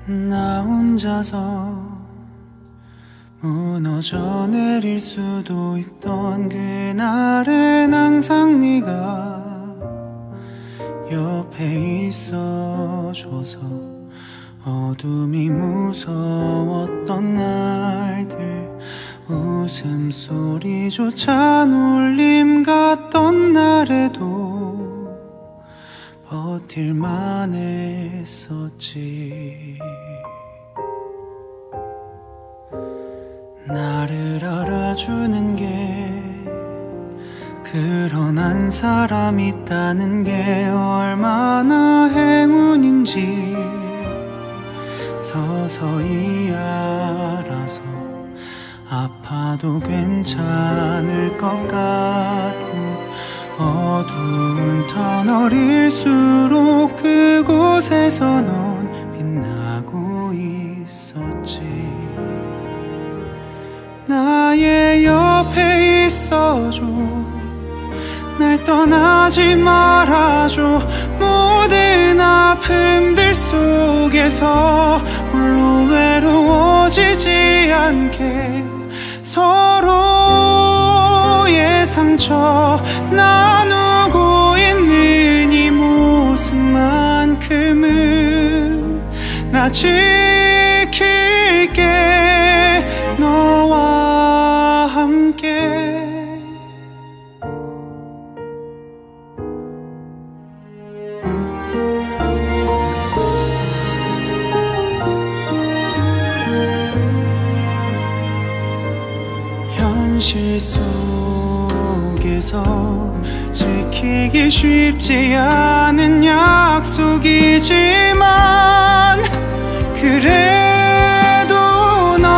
나 혼자서 무너져 내릴 수도 있던 그날엔 항상 네가 옆에 있어줘서 어둠이 무서웠던 날들 웃음소리조차 놀림 같던 날에도 버틸만 했었지. 나를 알아주는 게 그런 한 사람이 있다는 게 얼마나 행운인지 서서히 알아서 아파도 괜찮을 것 같고 어두운 터널일수록 그곳에서 넌 빛나고 있었지. 나의 옆에 있어줘. 날 떠나지 말아줘. 모든 아픔들 속에서 홀로 외로워지지 않게 서로의 상처 나누고 있는 이 모습만큼은 나 지킬게. 너와 함께 현실 속에서 지키기 쉽지 않은 약속이지만 그래도 넌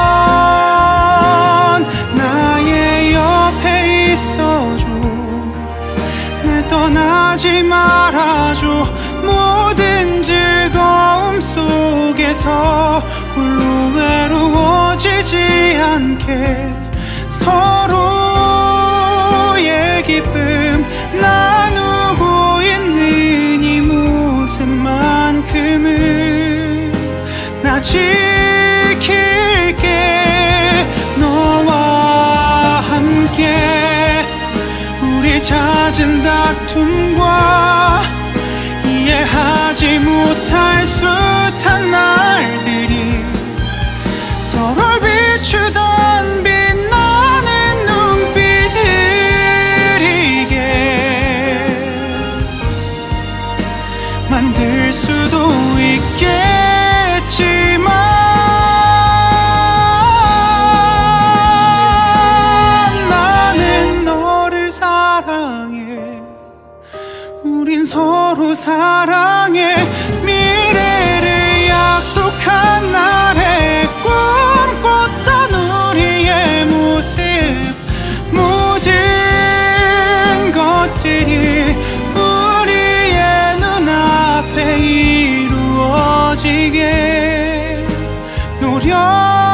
나의 옆에 있어줘. 날 떠나지 말아줘. 모든 즐거움 속에서 홀로 외로워지지 않게 서로의 기쁨 나누고 있는 이 모습만큼은 나 지킬게. 너와 함께 우리 잦은 다툼과 이해하지 못할 숱한 날들이 서로를 비추던 빛나는 눈빛들이게 만들 수도 있겠지만 나는 너를 사랑해. 우린 서로 사랑해. 미래를 약속한 날에 꿈꿨던 우리의 모습 모든 것들이 우리의 눈앞에 이루어지게 노력